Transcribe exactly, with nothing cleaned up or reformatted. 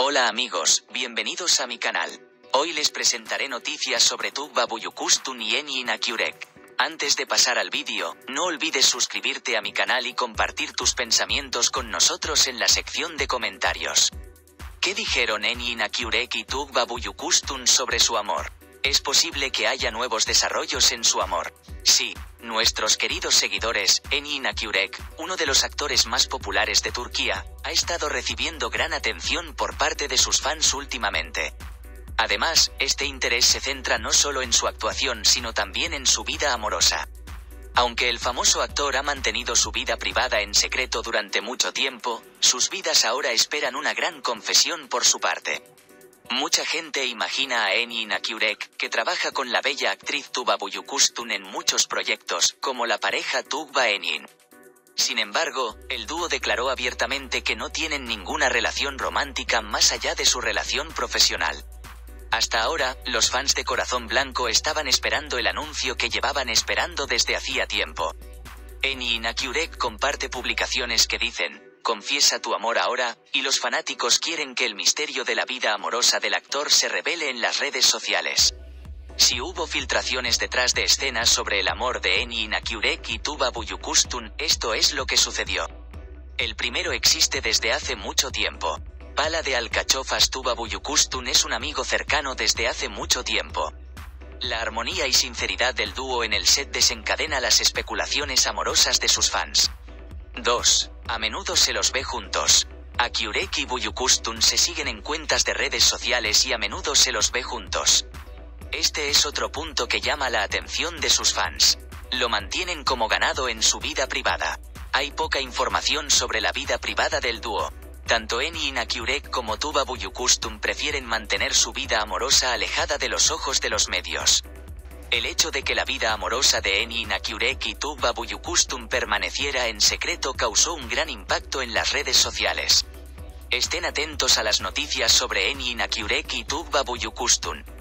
Hola amigos, bienvenidos a mi canal. Hoy les presentaré noticias sobre Tuğba Büyüküstün y Engin Akyürek. Antes de pasar al vídeo, no olvides suscribirte a mi canal y compartir tus pensamientos con nosotros en la sección de comentarios. ¿Qué dijeron Engin Akyürek y Tuğba Büyüküstün sobre su amor? ¿Es posible que haya nuevos desarrollos en su amor? Sí, nuestros queridos seguidores, Engin Akyürek, uno de los actores más populares de Turquía, ha estado recibiendo gran atención por parte de sus fans últimamente. Además, este interés se centra no solo en su actuación sino también en su vida amorosa. Aunque el famoso actor ha mantenido su vida privada en secreto durante mucho tiempo, sus vidas ahora esperan una gran confesión por su parte. Mucha gente imagina a Engin Akyürek, que trabaja con la bella actriz Tuğba Büyüküstün en muchos proyectos, como la pareja Tuğba-Engin. Sin embargo, el dúo declaró abiertamente que no tienen ninguna relación romántica más allá de su relación profesional. Hasta ahora, los fans de Corazón Blanco estaban esperando el anuncio que llevaban esperando desde hacía tiempo. Engin Akyürek comparte publicaciones que dicen: "Confiesa tu amor ahora", y los fanáticos quieren que el misterio de la vida amorosa del actor se revele en las redes sociales. Si hubo filtraciones detrás de escenas sobre el amor de Engin Akyürek y Tuğba Büyüküstün, esto es lo que sucedió. El primero existe desde hace mucho tiempo. Pala de alcachofas Tuğba Büyüküstün es un amigo cercano desde hace mucho tiempo. La armonía y sinceridad del dúo en el set desencadena las especulaciones amorosas de sus fans. dos. A menudo se los ve juntos. Akyürek y Büyüküstün se siguen en cuentas de redes sociales y a menudo se los ve juntos. Este es otro punto que llama la atención de sus fans. Lo mantienen como ganado en su vida privada. Hay poca información sobre la vida privada del dúo. Tanto Engin Akyürek como Tuğba Büyüküstün prefieren mantener su vida amorosa alejada de los ojos de los medios. El hecho de que la vida amorosa de Engin Akyürek y Tuğba Büyüküstün permaneciera en secreto causó un gran impacto en las redes sociales. Estén atentos a las noticias sobre Engin Akyürek y Tuğba Büyüküstün.